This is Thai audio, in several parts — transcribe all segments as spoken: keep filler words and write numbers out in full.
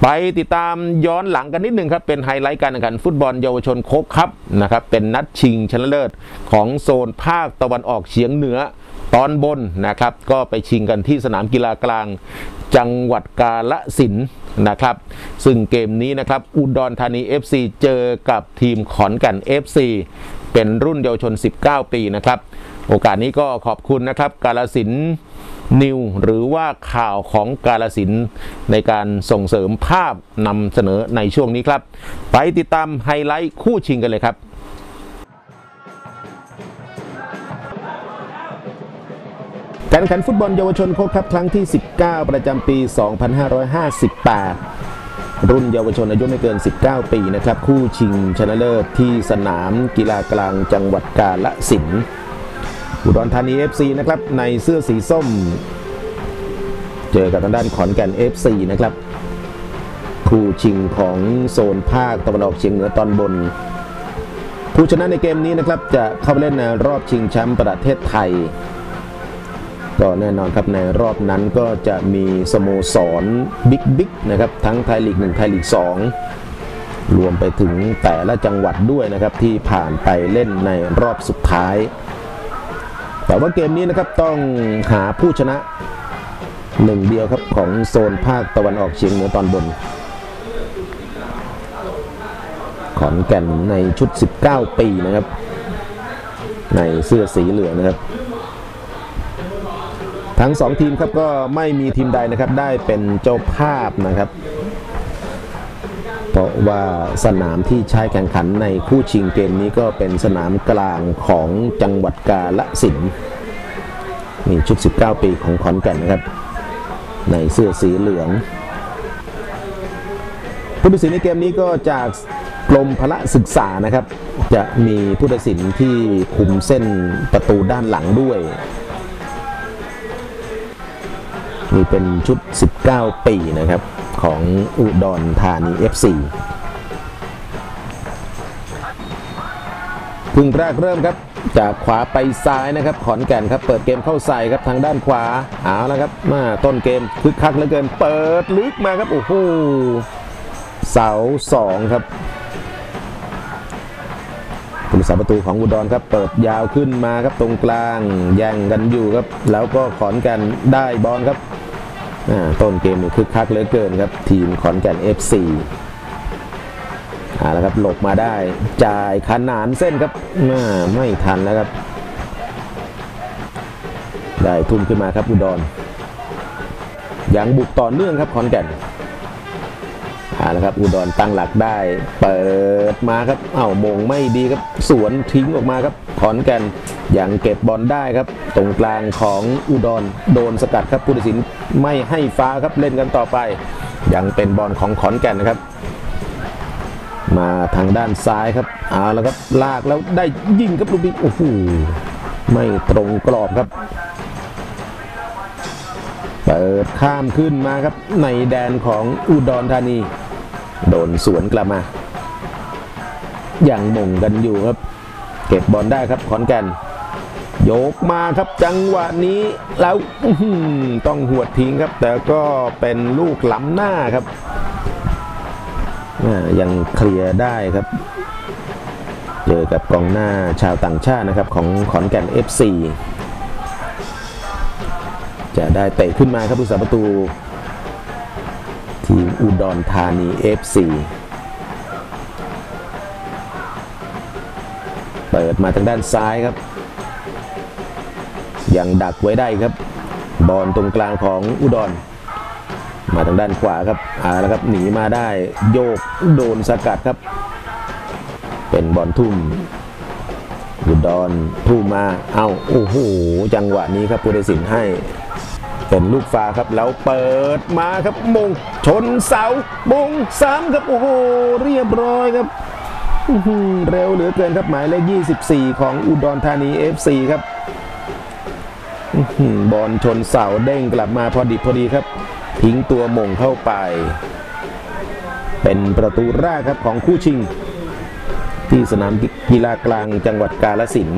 ไปติดตามย้อนหลังกันนิดหนึ่งครับเป็นไฮไลท์การแข่งขันฟุตบอลเยาวชนโค้กคัพนะครับเป็นนัดชิงชนะเลิศของโซนภาคตะวันออกเฉียงเหนือตอนบนนะครับก็ไปชิงกันที่สนามกีฬากลางจังหวัดกาฬสินธุ์นะครับซึ่งเกมนี้นะครับอุดรธานี เอฟ ซี เจอกับทีมขอนแก่น เอฟ ซี เป็นรุ่นเยาวชนสิบเก้าปีนะครับโอกาสนี้ก็ขอบคุณนะครับกาฬสินธุ์นิวหรือว่าข่าวของกาฬสินธุ์ในการส่งเสริมภาพนำเสนอในช่วงนี้ครับไปติดตามไฮไลท์คู่ชิงกันเลยครับการแข่งขันฟุตบอลเยาวชนโค้กคัพครั้งที่สิบเก้าประจำปี สองพันห้าร้อยห้าสิบแปด รุ่นเยาวชนอายุไม่เกินสิบเก้าปีนะครับคู่ชิงชนะเลิศที่สนามกีฬากลางจังหวัดกาฬสินธุ์อุดรธานี เอฟ ซี นะครับในเสื้อสีส้มเจอกับทางด้านขอนแก่น เอฟ ซี นะครับคู่ชิงของโซนภาคตะวันออกเฉียงเหนือตอนบนผู้ชนะในเกมนี้นะครับจะเข้าไปเล่นในรอบชิงแชมป์ประเทศไทยก็แน่นอนครับในรอบนั้นก็จะมีสโมสรบิ๊กบิ๊กนะครับทั้งไทยลีกหนึ่งไทยลีกสองรวมไปถึงแต่ละจังหวัดด้วยนะครับที่ผ่านไปเล่นในรอบสุดท้ายแต่ว่าเกมนี้นะครับต้องหาผู้ชนะหนึ่งเดียวครับของโซนภาคตะวันออกเฉียงเหนือตอนบนขอนแก่นในชุดสิบเก้าปีนะครับในเสื้อสีเหลืองนะครับทั้งสองทีมครับก็ไม่มีทีมใดนะครับได้เป็นเจ้าภาพนะครับเพราะว่าสนามที่ใช้แข่งขันในคู่ชิงเกมนี้ก็เป็นสนามกลางของจังหวัดกาฬสินธุ์นี่ชุดสิบเก้าปีของขอนแก่นนะครับในเสื้อสีเหลืองผู้ตัดสินในเกมนี้ก็จากกรมพละศึกษานะครับจะมีผู้ตัดสินที่คุมเส้นประตูด้านหลังด้วยนี่เป็นชุดสิบเก้าปีนะครับของอุดรธานี เอฟ ซี ครึ่งแรกเริ่มครับจากขวาไปซ้ายนะครับขอนแก่นครับเปิดเกมเข้าใส่ครับทางด้านขวาเอาละครับมาต้นเกมคึกคักเหลือเกินเปิดลึกมาครับโอ้โหเสาสองครับผู้รักษาประตูของอุดรครับเปิดยาวขึ้นมาครับตรงกลางแย่งกันอยู่ครับแล้วก็ขอนแก่นได้บอลครับต้นเกมนี่คึกคักเหลือเกินครับทีมขอนแก่น เอฟ ซีอ่าแล้วครับหลบมาได้จ่ายขนานเส้นครับไม่ทันแล้วครับได้ทุ่มขึ้นมาครับอุดรยังบุกต่อเนื่องครับขอนแก่นอ่าแล้วครับอุดรตั้งหลักได้เปิดมาครับเอ้ามงไม่ดีครับสวนทิ้งออกมาครับขอนแก่นยังเก็บบอลได้ครับตรงกลางของอุดรโดนสกัดครับผู้ตัดสินไม่ให้ฟ้าครับเล่นกันต่อไปยังเป็นบอลของขอนแก่นนะครับมาทางด้านซ้ายครับเอาแล้วครับลากแล้วได้ยิงครับลูกนี้โอ้โหไม่ตรงกรอบครับเปิดข้ามขึ้นมาครับในแดนของอุดรธานีโดนสวนกลับมาอย่างมงกันอยู่ครับเก็บบอลได้ครับขอนแก่นยกมาครับจังหวะนี้แล้วต้องหวดทิ้งครับแต่ก็เป็นลูกล้ำหน้าครับยังเคลียร์ได้ครับเจอกับกองหน้าชาวต่างชาตินะครับของขอนแก่น เอฟ ซี จะได้เตะขึ้นมาครับผู้รักษาประตูทีมอุดรธานี เอฟ ซี เปิดมาทางด้านซ้ายครับยังดักไว้ได้ครับบอลตรงกลางของอุดรมาทางด้านขวาครับอ่าแล้วครับหนีมาได้โยกโดนสกัดครับเป็นบอลทุ่มอุดรทุ่มมาเอาโอ้โหจังหวะนี้ครับผู้ตัดสินให้เป็นลูกฟ้าครับแล้วเปิดมาครับมงชนเสามงซ้ำครับโอ้โหเรียบร้อยครับเร็วเหลือเกินครับหมายเลขยี่สิบสี่ของอุดรธานี เอฟ ซี ครับบอลชนเสาเด้งกลับมาพอดีพอดีครับทิ้งตัวมงเข้าไปเป็นประตูแรกครับของคู่ชิงที่สนามกีฬากลางจังหวัดกาฬสินธุ์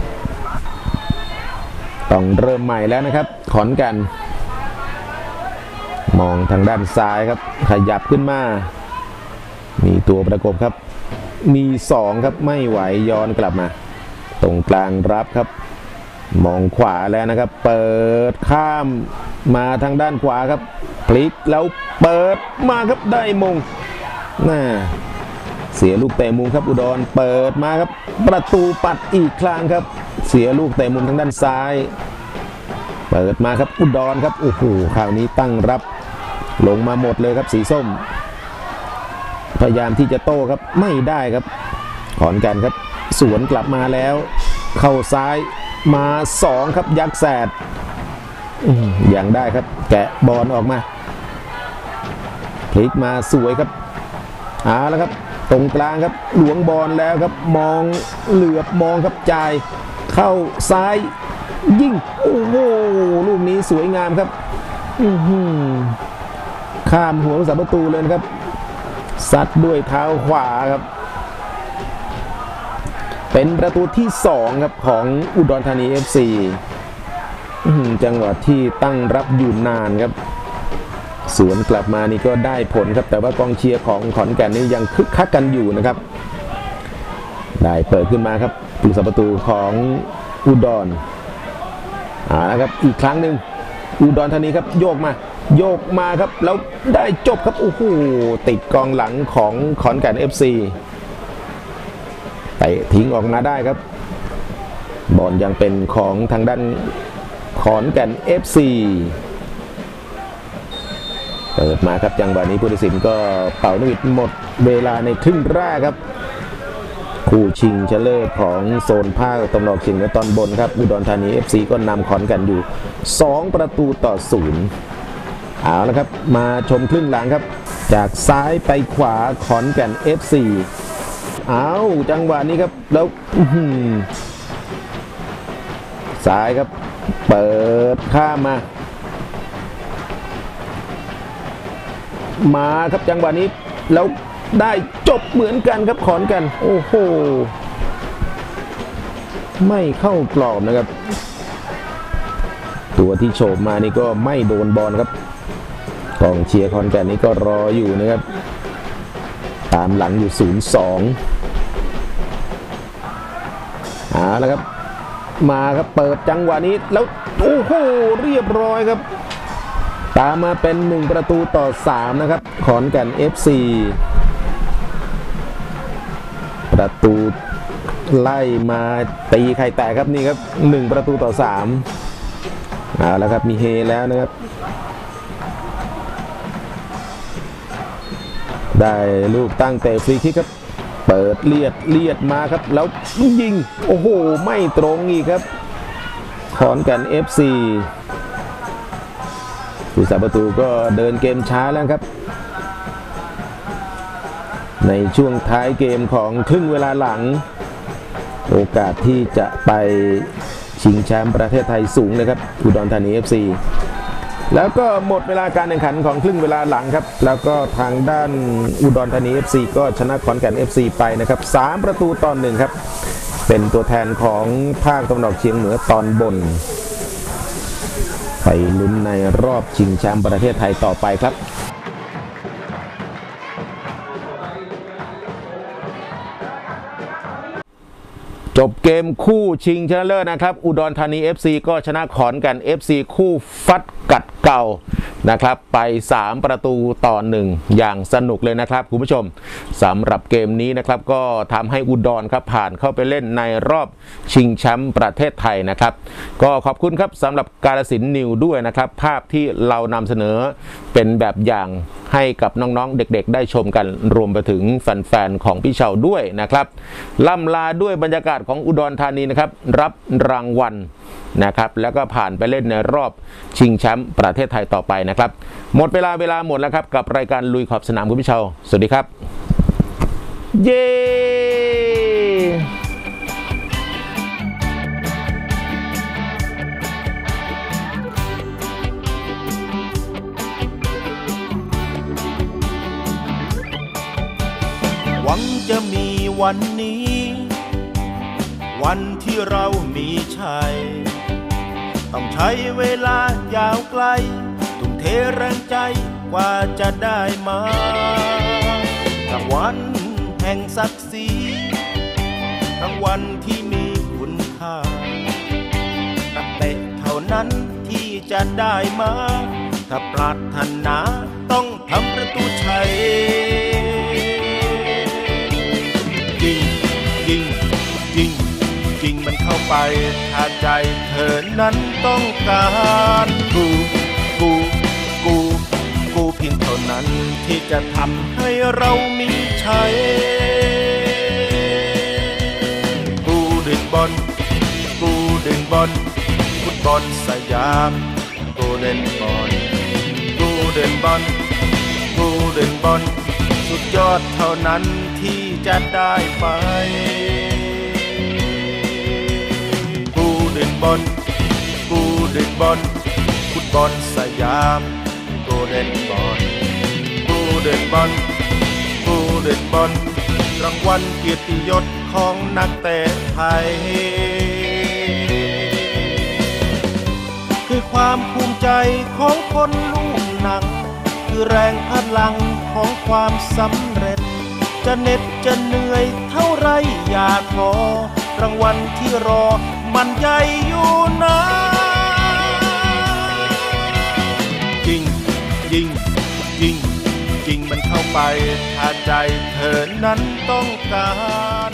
ต้องเริ่มใหม่แล้วนะครับขอนแก่นมองทางด้านซ้ายครับขยับขึ้นมามีตัวประกบครับมีสองครับไม่ไหวย้อนกลับมาตรงกลางรับครับมองขวาแล้วนะครับเปิดข้ามมาทางด้านขวาครับพลิกแล้วเปิดมาครับได้มงน่าเสียลูกเตะมุมครับอุดรเปิดมาครับประตูปัดอีกครั้งครับเสียลูกเตะมุมทางด้านซ้ายเปิดมาครับอุดรครับโอ้โหคราวนี้ตั้งรับลงมาหมดเลยครับสีส้มพยายามที่จะโต้ครับไม่ได้ครับขอนแก่นครับสวนกลับมาแล้วเข้าซ้ายมาสองครับยักษ์แสดอย่างได้ครับแกะบอลออกมาพลิกมาสวยครับเอาแล้วครับตรงกลางครับหลวงบอลแล้วครับมองเหลือบมองครับจ่ายเข้าซ้ายยิงโอ้โหลูกนี้สวยงามครับข้ามหัวผู้สาประตูเลยนะครับซัดด้วยเท้าขวาครับเป็นประตูที่สองครับของอุดรธานี เอฟ ซี จังหวะที่ตั้งรับอยู่นานครับสวนกลับมานี่ก็ได้ผลครับแต่ว่ากองเชียร์ของขอนแก่นนี่ยังคึกคักกันอยู่นะครับได้เปิดขึ้นมาครับผู้สาประตูของอุดรอ่านะครับอีกครั้งหนึ่งอุดรธานีครับโยกมาโยกมาครับแล้วได้จบครับโอ้โหติดกองหลังของขอนแก่น เอฟ ซีเตะทิ้งออกมาได้ครับบอลยังเป็นของทางด้านขอนแก่น เอฟ ซี เปิดมาครับจังหวะนี้ผู้ตัดสินก็เป่านกหวีดหมดเวลาในครึ่งแรกครับคู่ชิงชนะเลิศของโซนภาคตะวันออกเฉียงเหนือตอนบนครับอุดรธานี เอฟ ซี ก็นำขอนแก่นอยู่สองประตูต่อศูนย์เอาละครับมาชมครึ่งหลังครับจากซ้ายไปขวาขอนแก่น เอฟ ซี เอาจังหวะนี้ครับแล้วซ้ายครับเปิดข้ามมามาครับจังหวะนี้แล้วได้จบเหมือนกันครับขอนแก่นโอ้โหไม่เข้ากรอบนะครับตัวที่โฉบมานี่ก็ไม่โดนบอลครับกองเชียร์ขอนแก่นนี่ก็รออยู่นะครับตามหลังอยู่ ศูนย์สอง เอาละครับมาครับเปิดจังหวะนี้แล้วโอ้โหเรียบร้อยครับตามมาเป็นหนึ่งประตูต่อสามนะครับขอนแก่น เอฟ ซี ประตูไล่มาตีไข่แตกครับนี่ครับหนึ่งประตูต่อสามเอาละครับมีเฮแล้วนะครับได้ลูกตั้งเตะฟรีคิกครับเปิดเลียดเลียดมาครับแล้วยิงโอ้โหไม่ตรงอีกครับขอนแก่น เอฟ ซี ผู้สาประตูก็เดินเกมช้าแล้วครับในช่วงท้ายเกมของครึ่งเวลาหลังโอกาสที่จะไปชิงแชมป์ประเทศไทยสูงเลยครับอุดรธานี เอฟ ซี แล้วก็หมดเวลาการแข่งขันของครึ่งเวลาหลังครับแล้วก็ทางด้านอุดรธานี เอฟ ซี ก็ชนะขอนแก่น เอฟ ซี ไปนะครับสามประตูต่อหนึ่งครับเป็นตัวแทนของภาคตะวันออกเฉียงเหนือตอนบนไปลุ้นในรอบชิงแชมป์ประเทศไทยต่อไปครับจบเกมคู่ชิงชนะเลิศนะครับอุดรธานี เอฟ ซี ก็ชนะขอนแก่น เอฟ ซี คู่ฟัดกัดเก่านะครับไปสามประตูต่อหนึ่งอย่างสนุกเลยนะครับคุณผู้ชมสำหรับเกมนี้นะครับก็ทำให้อุดรครับผ่านเข้าไปเล่นในรอบชิงแชมป์ประเทศไทยนะครับก็ขอบคุณครับสำหรับกาฬสินธุ์นิวด้วยนะครับภาพที่เรานำเสนอเป็นแบบอย่างให้กับน้องๆเด็กๆได้ชมกันรวมไปถึงแฟนๆของพี่เฉาด้วยนะครับล่ำลาด้วยบรรยากาศของอุดรธานีนะครับรับรางวัลนะครับแล้วก็ผ่านไปเล่นในรอบชิงแชมป์ประเทศไทยต่อไปนะครับหมดเวลาเวลาหมดแล้วครับกับรายการลุยขอบสนามคุณพี่เฉาสวัสดีครับเย้หวังจะมีวันนี้วันที่เรามีชัยต้องใช้เวลายาวไกลทุ่มเทแรงใจกว่าจะได้มารางวัลแห่งศักดิ์ศรีรางวัลที่มีคุณค่านักเตะเท่านั้นที่จะได้มาถ้าปรารถนาต้องทำประตูชัยยิงยิงยิงยิงมันเข้าไปถ้าใจเธอนั้นต้องการกูกูกูกูเพียงเท่านั้นที่จะทำให้เรามีชัยกูดึงบอลกูดึงบอลฟุตบอลสยามกูเล่นบอลกูเดินบอลกูเดินบอลสุดยอดเท่านั้นที่จะได้ไปกูเดินบอลกูเดินบอลฟุตบอลสยามกูเดินบอลกูเดินบอลกูเดินบอลรางวัลเกียรติยศของนักเตะไทยคือความภูมิใจของคนลูกหนังคือแรงพลังของความสำเร็จจะเหน็ดจะเหนื่อยเท่าไรอย่าท้อรางวัลที่รอมันใหญ่อยู่นะยิงยิงยิงยิงมันเข้าไปถ้าใจเธอนั้นต้องการ